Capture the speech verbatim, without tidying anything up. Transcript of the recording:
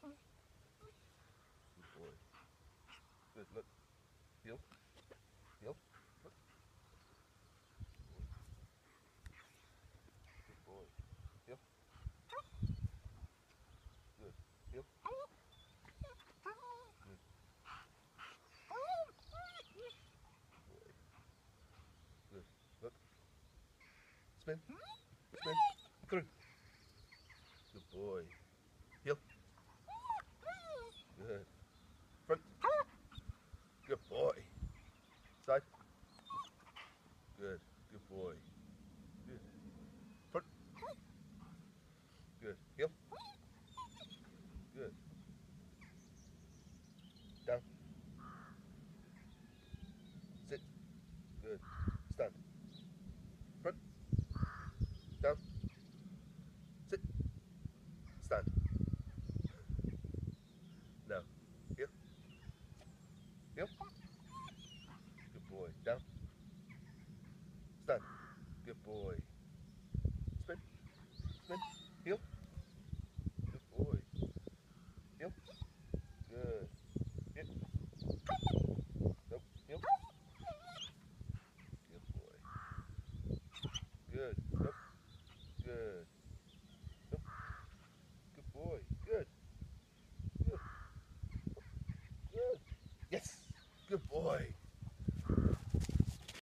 Good boy. Good, look. Heel. Heel. Look. Good boy. Heel. Good. Heel. Good. Boy. Good. Look. Spin. Spin. Through. Good boy. Heel. Good. Front. Good boy. Side. Good. Good boy. Good. Front. Good. Heel. Good. Down. Sit. Good. Stand. Front. Down. Sit. Stand. Now. Heel. Heel. Good boy. Down. Stand. Good boy.